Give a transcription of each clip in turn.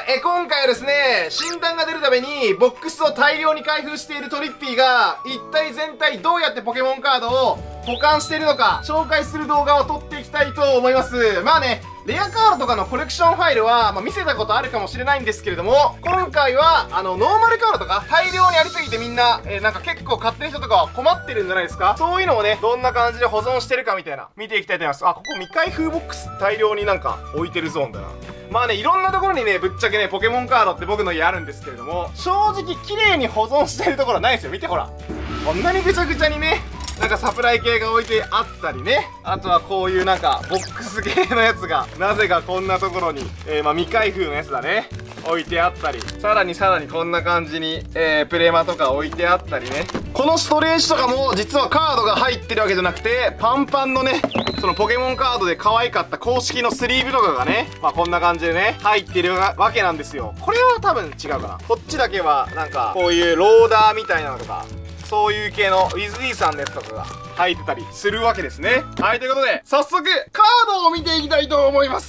今回はですね、診断が出るためにボックスを大量に開封しているトリッピーが一体全体どうやってポケモンカードを保管しているのか紹介する動画を撮っていきたいと思います。まあね、レアカードとかのコレクションファイルは、見せたことあるかもしれないんですけれども、今回はノーマルカードとか大量にありすぎてみんな、なんか結構買ってる人とかは困ってるんじゃないですか。そういうのをね、どんな感じで保存してるかみたいな見ていきたいと思います。ここ未開封ボックス大量になんか置いてるゾーンだな。まあね、いろんなところにね、ぶっちゃけね、ポケモンカードって僕の家あるんですけれども、正直綺麗に保存してるところはないんですよ。見てほら、こんなにぐちゃぐちゃにね、なんかサプライ系が置いてあったりね、あとはこういうなんかボックス系のやつがなぜかこんなところに、未開封のやつだね、置いてあったり、さらにこんな感じに、プレマとか置いてあったりね。このストレージとかも実はカードが入ってるわけじゃなくて、パンパンのね、そのポケモンカードで可愛かった公式のスリーブとかがね、こんな感じでね入ってるわけなんですよ。これは多分違うかな。こっちだけはなんかこういうローダーみたいなのとか、そういう系のウィズリーさんのやつとかが入ってたりするわけですね。はい、ということで早速カードを見ていきたいと思います。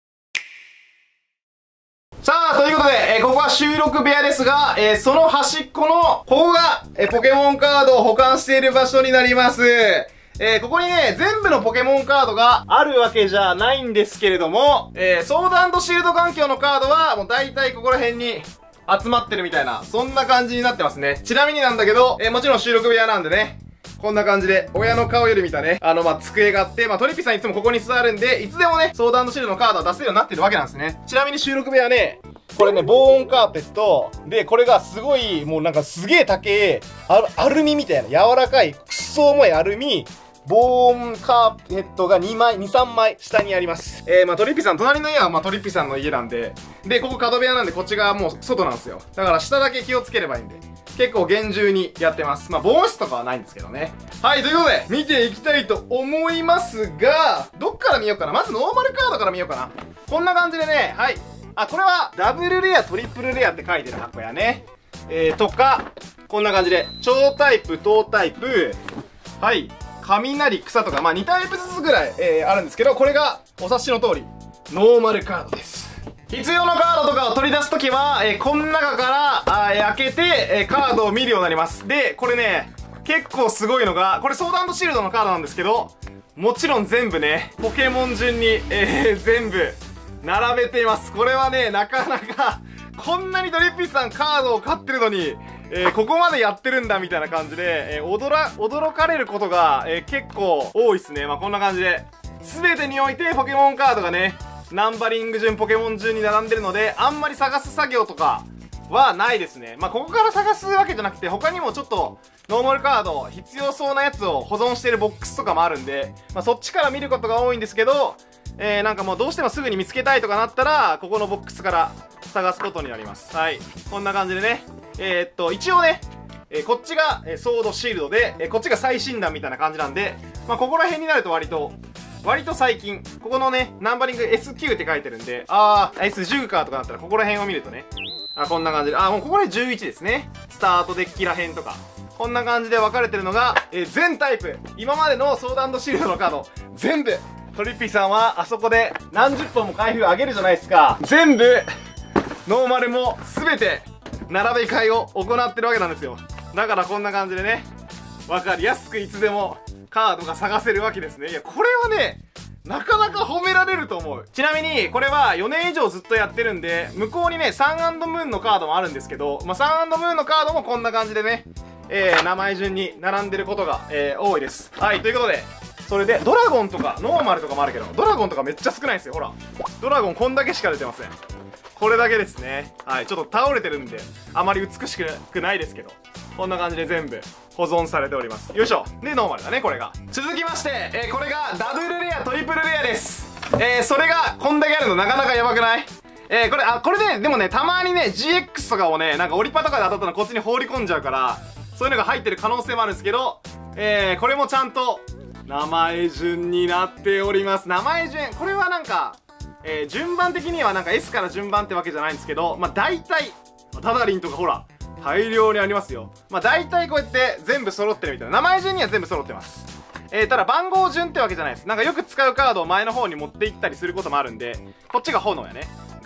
さあ、ということで、ここは収録部屋ですが、その端っこのここが、ポケモンカードを保管している場所になります。ここにね、全部のポケモンカードがあるわけじゃないんですけれども、ソード&シールド環境のカードはもう大体ここら辺に集まってるみたいな、そんな感じになってますね。ちなみになんだけど、もちろん収録部屋なんでね、こんな感じで、親の顔より見たね、机があって、トリッピさんいつもここに座るんで、いつでもね、ソード&シールドのカードは出せるようになってるわけなんですね。ちなみに収録部屋ね、これね、防音カーペット、で、これがすごい、もうなんかすげえ高え、アルミみたいな、柔らかい、くっそ重いアルミ、防音カーペットが2、3枚下にあります。トリッピさん、隣の家はトリッピさんの家なんで、で、ここ角部屋なんでこっち側もう外なんですよ。だから下だけ気をつければいいんで。結構厳重にやってます。防音室とかはないんですけどね。はい、ということで、見ていきたいと思いますが、どっから見ようかな。まずノーマルカードから見ようかな。こんな感じでね、はい。これはダブルレア、トリプルレアって書いてる箱やね。とか、こんな感じで、超タイプ、等タイプ、はい。雷、草とか、2タイプずつぐらい、あるんですけど、これがお察しの通り、ノーマルカードです。必要なカードとかを取り出すときは、この中から開けて、カードを見るようになります。で、これね、結構すごいのが、これソード&シールドのカードなんですけど、もちろん全部ね、ポケモン順に、全部並べています。これはね、なかなか、こんなにトリッピーさんカードを買ってるのに、ここまでやってるんだみたいな感じで、驚かれることが、結構多いっすね。こんな感じで。全てにおいてポケモンカードがね、ナンバリング順、ポケモン順に並んでるので、あんまり探す作業とかはないですね。ここから探すわけじゃなくて、他にもちょっと、ノーマルカード、必要そうなやつを保存してるボックスとかもあるんで、そっちから見ることが多いんですけど、なんかもうどうしてもすぐに見つけたいとかなったら、ここのボックスから探すことになります。はい。こんな感じでね。一応ね、こっちが、ソードシールドで、こっちが最新弾みたいな感じなんで、ここら辺になると割と最近、ここのね、ナンバリング S9 って書いてるんで、S10 かとかだったらここら辺を見るとね、こんな感じで、もうここら辺11ですね。スタートデッキら辺とか。こんな感じで分かれてるのが、全タイプ。今までのソード&シールドのカード、全部。トリッピーさんは、あそこで何十本も開封上げるじゃないですか。全部、ノーマルも全て、並べ替えを行ってるわけなんですよ。だからこんな感じでね、分かりやすくいつでもカードが探せるわけですね。いや、これはね、なかなか褒められると思う。ちなみに、これは4年以上ずっとやってるんで、向こうにね、サン&ムーンのカードもあるんですけど、サン&ムーンのカードもこんな感じでね、名前順に並んでることが、多いです。はい、ということで、それで、ドラゴンとか、ノーマルとかもあるけど、ドラゴンとかめっちゃ少ないんですよ、ほら。ドラゴンこんだけしか出てません。これだけですね。はい、ちょっと倒れてるんで、あまり美しくないですけど、こんな感じで全部保存されております。よいしょ。で、ノーマルだね、これが。続きまして、これがダブルレア、トリプルレアです。それがこんだけあるのなかなかやばくない？これね、でもね、たまにね、GX とかをね、なんかオリパとかで当たったのこっちに放り込んじゃうから、そういうのが入ってる可能性もあるんですけど、これもちゃんと、名前順になっております。名前順、これはなんか、順番的にはなんか S から順番ってわけじゃないんですけど、大体、タダリンとかほら、大量にありますよ。大体こうやって全部揃ってるみたいな。名前順には全部揃ってます。ただ番号順ってわけじゃないです。なんかよく使うカードを前の方に持っていったりすることもあるんで、こっちが炎やね。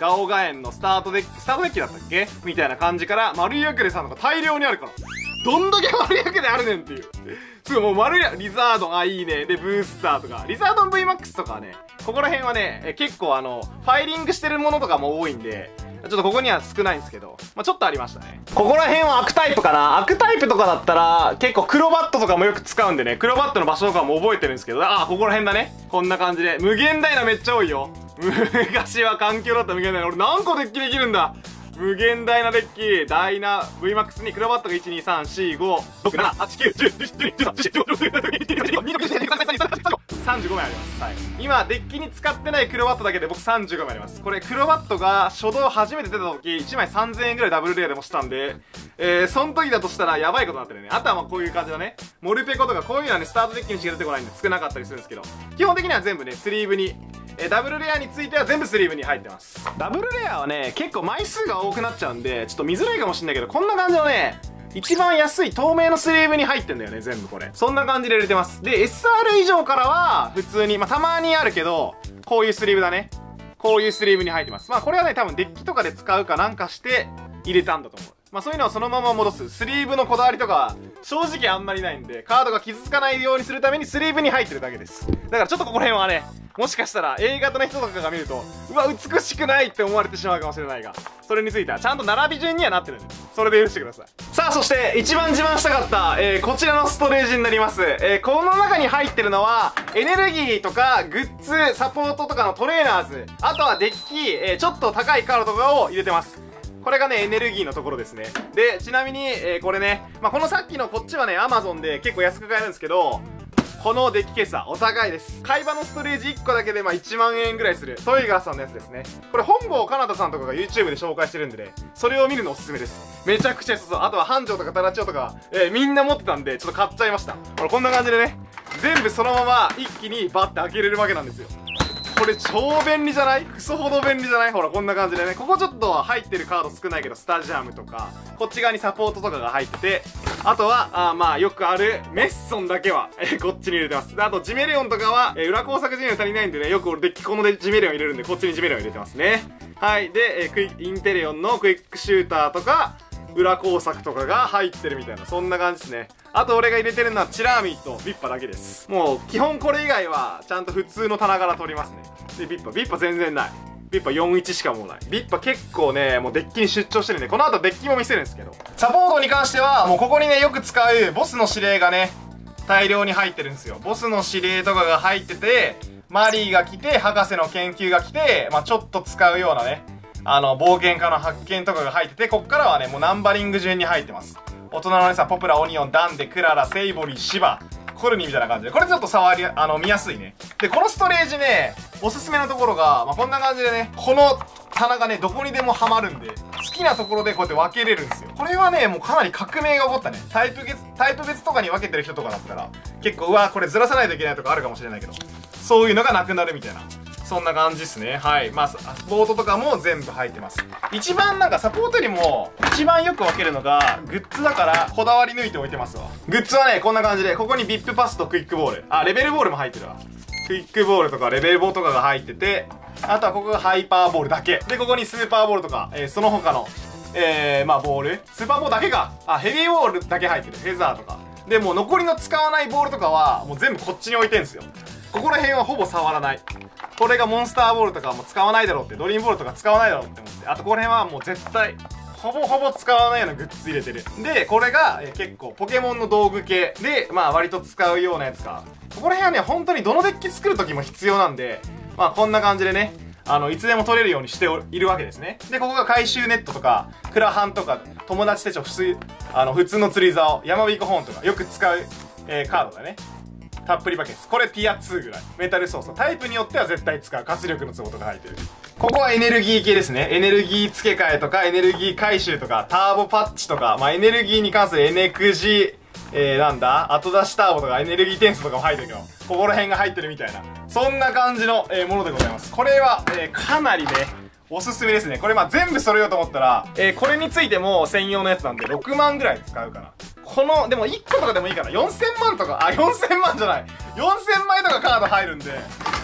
ガオガエンのスタートデッキだったっけみたいな感じから、丸いヤクデさんとか大量にあるから。どんだけ丸いヤクデあるねんっていう。すごいもう丸いリザードン、あ、いいね。で、ブースターとか。リザードン VMAX とかはね、ここら辺はね、結構ファイリングしてるものとかも多いんで、ちょっとここには少ないんですけど、まあ、ちょっとありましたね。ここら辺はアクタイプかな。アクタイプとかだったら、結構クロバットとかもよく使うんでね、クロバットの場所とかも覚えてるんですけど、あ、ここら辺だね。こんな感じで。無限ダイナめっちゃ多いよ。昔は環境だった無限ダイナ。俺何個デッキできるんだ。無限ダイナデッキ、ダイナ VMAX にクロバットが1、2、3、4、5、6、7、8、9、10、11、12、35枚あります。はい。今、デッキに使ってないクロバットだけで僕35枚あります。これ、クロバットが初動初めて出た時、1枚3000円ぐらいダブルレアでもしたんで、その時だとしたらやばいことになってるね。あとはまあこういう感じだね。モルペコとかこういうのはね、スタートデッキにしか出てこないんで少なかったりするんですけど、基本的には全部ね、スリーブに、ダブルレアについては全部スリーブに入ってます。ダブルレアはね、結構枚数が多くなっちゃうんで、ちょっと見づらいかもしんないけど、こんな感じのね、一番安い透明のスリーブに入ってんだよね、全部これ。そんな感じで入れてます。で、SR 以上からは、普通に、まあ、たまにあるけど、こういうスリーブだね。こういうスリーブに入ってます。まあ、これはね、多分デッキとかで使うかなんかして入れたんだと思う。まあそういうのをそのまま戻す。スリーブのこだわりとか、正直あんまりないんで、カードが傷つかないようにするためにスリーブに入ってるだけです。だからちょっとここら辺はね、もしかしたら A 型の人とかが見ると、うわ、美しくないって思われてしまうかもしれないが、それについてはちゃんと並び順にはなってるんで、それで許してください。さあ、そして一番自慢したかった、こちらのストレージになります。この中に入ってるのは、エネルギーとか、グッズ、サポートとかのトレーナーズ、あとはデッキ、ちょっと高いカードとかを入れてます。これがね、エネルギーのところですね。で、ちなみに、これね、まあ、このさっきのこっちはね、Amazon で結構安く買えるんですけど、このデッキケースはお高いです。買い場のストレージ1個だけでまあ1万円ぐらいするトイガーさんのやつですね。これ本郷かなたさんとかが YouTube で紹介してるんでね、それを見るのおすすめです。めちゃくちゃ安そう。あとは繁盛とかタラチオとか、みんな持ってたんでちょっと買っちゃいました。これこんな感じでね、全部そのまま一気にバッて開けれるわけなんですよ。これ超便利じゃない？クソほど便利じゃない？ほらこんな感じでね、ここちょっと入ってるカード少ないけどスタジアムとかこっち側にサポートとかが入ってて、あとはまあよくあるメッソンだけはこっちに入れてます。であとジメレオンとかは裏工作ジメレオン足りないんでね、よく俺デッキこのでジメレオン入れるんでこっちにジメレオン入れてますね。はいで、インテレオンのクイックシューターとか裏工作とかが入ってるみたいな、そんな感じですね。あと俺が入れてるのはチラーミーとビッパだけです。もう基本これ以外はちゃんと普通の棚から取りますね。でビッパ全然ない。ビッパ41しかもうない。ビッパ結構ね、もうデッキに出張してるんで、この後デッキも見せるんですけど、サポートに関してはもうここにねよく使うボスの指令がね大量に入ってるんですよ。ボスの指令とかが入ってて、マリーが来て博士の研究が来て、まあちょっと使うようなね冒険家の発見とかが入ってて、こっからはねもうナンバリング順に入ってます。大人のねさ、ポプラ、オニオン、ダンデ、クララ、セイボリー、シバ、コルニみたいな感じで、これちょっと見やすいね。でこのストレージね、おすすめのところが、まあ、こんな感じでね、この棚がねどこにでもはまるんで、好きなところでこうやって分けれるんですよ。これはねもうかなり革命が起こったね。タイプ別とかに分けてる人とかだったら結構うわこれずらさないといけないとかあるかもしれないけど、そういうのがなくなるみたいな、そんな感じですね。はい。まあ、サポートとかも全部入ってます。一番なんかサポートよりも、一番よく分けるのが、グッズだから、こだわり抜いておいてますわ。グッズはね、こんな感じで、ここにビップパスとクイックボール。レベルボールも入ってるわ。クイックボールとかレベルボーとかが入ってて、あとはここがハイパーボールだけ。で、ここにスーパーボールとか、その他の、まあ、ボール。スーパーボールだけか。ヘビーボールだけ入ってる。フェザーとか。で、もう残りの使わないボールとかは、もう全部こっちに置いてんすよ。ここら辺はほぼ触らない。これがモンスターボールとかはもう使わないだろうって、ドリームボールとか使わないだろうって思って、あとここら辺はもう絶対ほぼ使わないようなグッズ入れてる。でこれが、結構ポケモンの道具系で、まあ割と使うようなやつか。ここら辺はね本当にどのデッキ作る時も必要なんで、まあこんな感じでねいつでも取れるようにしているわけですね。でここが回収ネットとかクラハンとか友達手帳、普通の釣り竿、ヤマビコホーンとかよく使う、カードだね。たっぷりバケツ。これティア2ぐらい。メタル操作。タイプによっては絶対使う。活力のツボとか入ってる。ここはエネルギー系ですね。エネルギー付け替えとか、エネルギー回収とか、ターボパッチとか、まあエネルギーに関するエネクジ、なんだ後出しターボとかエネルギー転送とかも入ってるけど、ここら辺が入ってるみたいな。そんな感じの、ものでございます。これは、かなりね、おすすめですね。これまあ全部揃えようと思ったら、これについても専用のやつなんで6万ぐらい使うかな。でも1個とかでもいいかな。4000万とか、4000万じゃない。4000枚とかカード入るんで、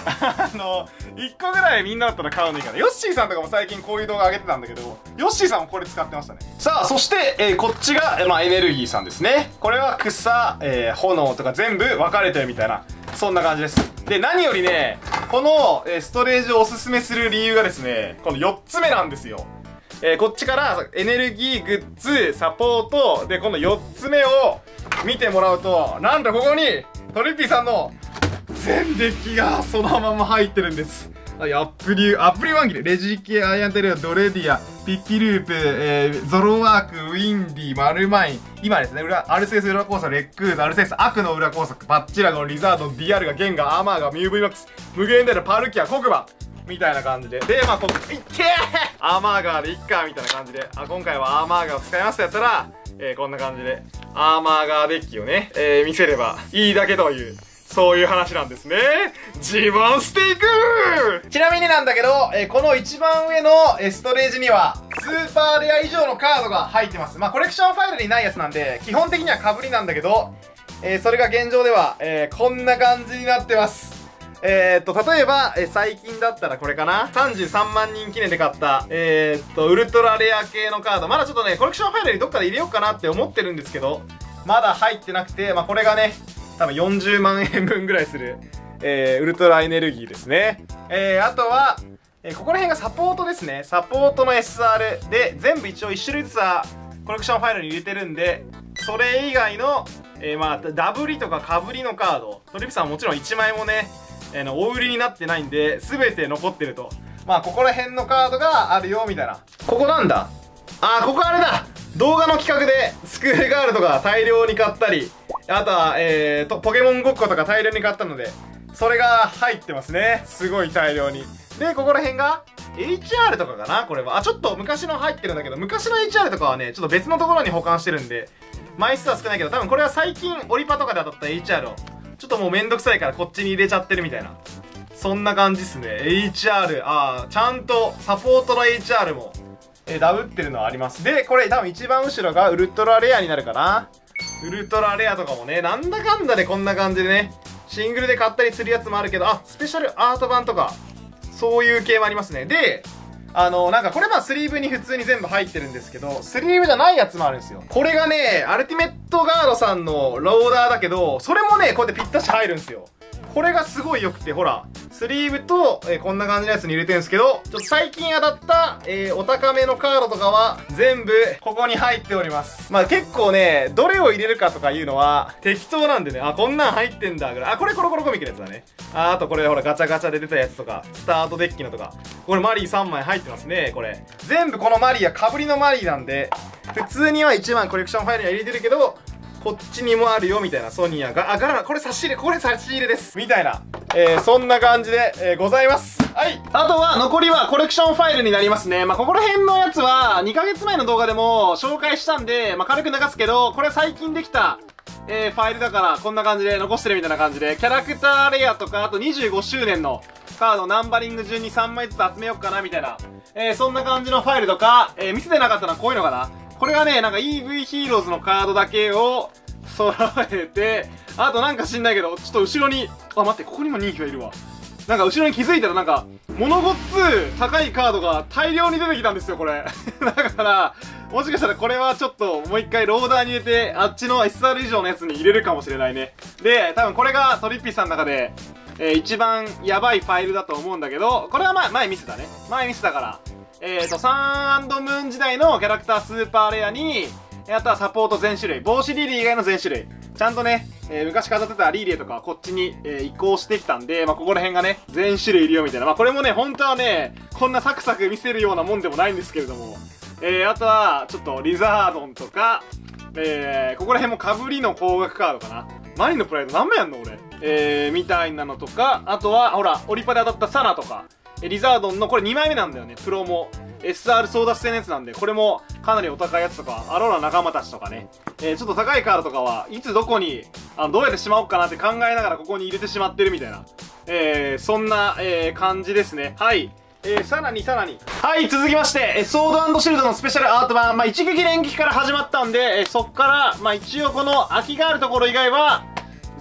1個ぐらいみんなだったら買うのいいかな。ヨッシーさんとかも最近こういう動画上げてたんだけど、ヨッシーさんもこれ使ってましたね。さあ、そして、こっちが、エネルギーさんですね。これは草、炎とか全部分かれてるみたいな、そんな感じです。で、何よりね、この、ストレージをおすすめする理由がですね、この4つ目なんですよ。こっちからエネルギーグッズ、サポート、で、この4つ目を見てもらうと、なんとここに、トリッピーさんの全デッキがそのまま入ってるんです。アプリワンギル、レジ系、アイアンテレオ、ドレディア、ピッピループ、ゾロワーク、ウィンディ、マルマイン、今ですね、アルセウス裏工作、レックーズ、アルセウス悪の裏工作、バッチラゴン、リザードン、ディアルガ、ゲンガ、アーマーガ、ミューブイマックス、無限大のパルキア、黒板みたいな感じで。で、まあ、いってーアーマーガーでいっかみたいな感じで。今回はアーマーガーを使いますとやったら、こんな感じで、アーマーガーデッキをね、見せればいいだけという、そういう話なんですね。自慢していくちなみになんだけど、この一番上のストレージには、スーパーレア以上のカードが入ってます。まあ、コレクションファイルにないやつなんで、基本的には被りなんだけど、それが現状では、こんな感じになってます。例えば、最近だったらこれかな ?33 万人記念で買った、ウルトラレア系のカード。まだちょっとね、コレクションファイルにどっかで入れようかなって思ってるんですけど、まだ入ってなくて、まあ、これがね、多分40万円分ぐらいする、ウルトラエネルギーですね。あとは、ここら辺がサポートですね。サポートの SR で、全部一応1種類ずつはコレクションファイルに入れてるんで、それ以外の、まあ、ダブリとかかぶりのカード、トリッピさんはもちろん1枚もね、お売りになってないんで、全て残ってると。まあ、ここら辺のカードがあるよ、みたいな。ここなんだ？ここあれだ！動画の企画で、スクールガールとか大量に買ったり、あとは、ポケモンごっことか大量に買ったので、それが入ってますね。すごい大量に。で、ここら辺が、HR とかかなこれは。ちょっと昔の入ってるんだけど、昔の HR とかはね、ちょっと別のところに保管してるんで、枚数は少ないけど、多分これは最近、オリパとかで当たった HR を、ちょっともうめんどくさいからこっちに入れちゃってるみたいな。そんな感じっすね。HR、ちゃんとサポートの HR も、ダブってるのはあります。で、これ多分一番後ろがウルトラレアになるかな。ウルトラレアとかもね、なんだかんだでこんな感じでね、シングルで買ったりするやつもあるけど、スペシャルアート版とか、そういう系もありますね。で、なんかこれスリーブに普通に全部入ってるんですけど、スリーブじゃないやつもあるんですよ。これがね、アルティメットガードさんのローダーだけど、それもね、こうやってぴったし入るんですよ。これがすごい良くて、ほら、スリーブと、こんな感じのやつに入れてるんですけど、ちょっと最近当たった、お高めのカードとかは、全部、ここに入っております。まあ結構ね、どれを入れるかとかいうのは、適当なんでね、こんなん入ってんだ、ぐらい。これコロコロコミックのやつだね。あとこれほら、ガチャガチャで出たやつとか、スタートデッキのとか。これマリー3枚入ってますね、これ。全部このマリーは被りのマリーなんで、普通には1枚コレクションファイルには入れてるけど、こっちにもあるよみたいな。ソニアが、ガラナ、これ差し入れ、これ差し入れですみたいな、そんな感じで、ございます。はい。あとは残りはコレクションファイルになりますね。まあ、ここら辺のやつは2ヶ月前の動画でも紹介したんで、まあ、軽く流すけど、これ最近できたファイルだからこんな感じで残してるみたいな感じで、キャラクターレアとか、あと25周年のカードナンバリング順に3枚ずつ集めようかなみたいな、そんな感じのファイルとか、見せてなかったのはこういうのかな。これがね、なんか EV ヒーローズのカードだけを揃えて、あとなんか知んないけど、ちょっと後ろに、待って、ここにも人気がいるわ。なんか後ろに気づいたらなんか、物ごっつ高いカードが大量に出てきたんですよ、これ。だから、もしかしたらこれはちょっともう一回ローダーに入れて、あっちの SR 以上のやつに入れるかもしれないね。で、多分これがトリッピーさんの中で、一番やばいファイルだと思うんだけど、これは前見せたね。前見せたから、サン&ムーン時代のキャラクタースーパーレアに、あとはサポート全種類。帽子リリー以外の全種類。ちゃんとね、昔飾ってたリリーとかはこっちに、移行してきたんで、まあ、ここら辺がね、全種類いるよみたいな。まあ、これもね、本当はね、こんなサクサク見せるようなもんでもないんですけれども。あとは、ちょっとリザードンとか、ここら辺も被りの高額カードかな。マリのプライド何枚やんの俺。みたいなのとか、あとは、ほら、オリパで当たったサナとか、リザードンのこれ2枚目なんだよね、プロも。SR 争奪戦のやつなんで、これもかなりお高いやつとか、アローラ仲間たちとかね。ちょっと高いカードとかはいつどこに、どうやってしまおうかなって考えながらここに入れてしまってるみたいな。そんな、感じですね。はい。さらに。はい、続きまして、ソード&シールドのスペシャルアート版、一撃連撃から始まったんで、そっから、一応この空きがあるところ以外は、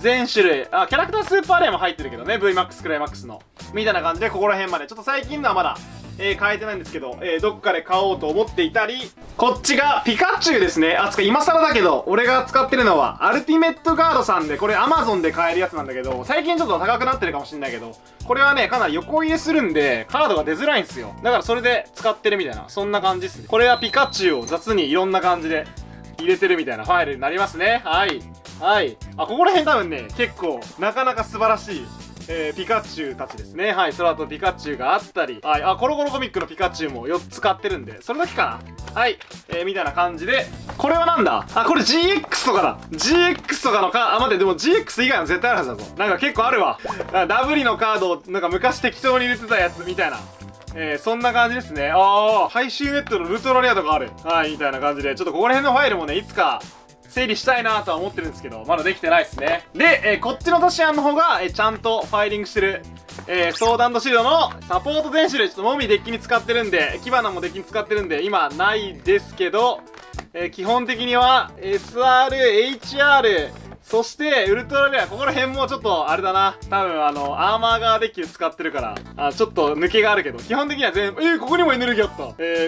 全種類、キャラクタースーパーレアも入ってるけどね、VMAX クライマックスの。みたいな感じで、ここら辺まで。ちょっと最近のはまだ、買えてないんですけど、どっかで買おうと思っていたり、こっちがピカチュウですね。今更だけど、俺が使ってるのは、アルティメットガードさんで、これ Amazon で買えるやつなんだけど、最近ちょっと高くなってるかもしんないけど、これはね、かなり横入れするんで、カードが出づらいんですよ。だからそれで使ってるみたいな、そんな感じですね。これはピカチュウを雑にいろんな感じで入れてるみたいなファイルになりますね。はい。はい。ここら辺多分ね、結構、なかなか素晴らしい、ピカチュウたちですね。はい。空とピカチュウがあったり、はい。コロコロコミックのピカチュウも4つ買ってるんで、それだけかな。はい。みたいな感じで、これはなんだ？これ GX とかだ。GX とかの待って、でも GX 以外は絶対あるはずだぞ。なんか結構あるわ。ダブリのカードを、なんか昔適当に入れてたやつみたいな。そんな感じですね。回収ネットのルトラレアとかある。はい、みたいな感じで、ちょっとここら辺のファイルもね、いつか、整理したいなとは思ってるんですけど、まだできてないですね。で、こっちのトシアンの方が、ちゃんとファイリングしてる、ソード&シールドのサポート全種類、ちょっとモミデッキに使ってるんで、キバナもデッキに使ってるんで、今ないですけど、基本的には、SR、HR、そして、ウルトラレア、ここら辺もちょっと、あれだな。多分、アーマーガーデッキで使ってるから、ちょっと抜けがあるけど、基本的には全部、ここにもエネルギーあった。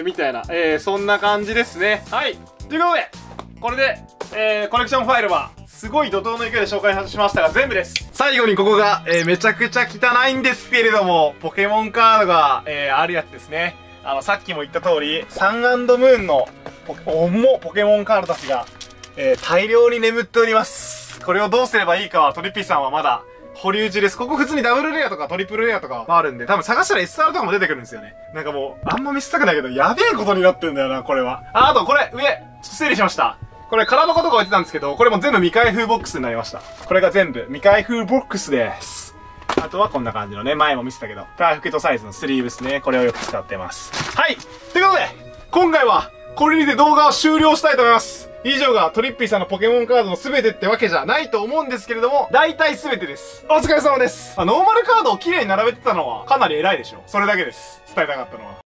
みたいな、そんな感じですね。はい。ということで、これで、コレクションファイルは、すごい怒涛の勢いで紹介しましたが、全部です。最後にここが、めちゃくちゃ汚いんですけれども、ポケモンカードが、あるやつですね。さっきも言った通り、サン&ムーンのポケモンカードたちが、大量に眠っております。これをどうすればいいかは、トリッピーさんはまだ保留中です。ここ普通にダブルレアとかトリプルレアとかもあるんで、多分探したら SR とかも出てくるんですよね。なんかもう、あんま見せたくないけど、やべえことになってんだよな、これは。あとこれ、上、ちょっと整理しました。これ、カラバコとか置いてたんですけど、これも全部未開封ボックスになりました。これが全部未開封ボックスです。あとはこんな感じのね、前も見せたけど、パーフェクトサイズのスリーブですね。これをよく使ってます。はい。ということで、今回は、これにて動画を終了したいと思います。以上がトリッピーさんのポケモンカードの全てってわけじゃないと思うんですけれども、大体全てです。お疲れ様です。ノーマルカードを綺麗に並べてたのはかなり偉いでしょ。それだけです。伝えたかったのは。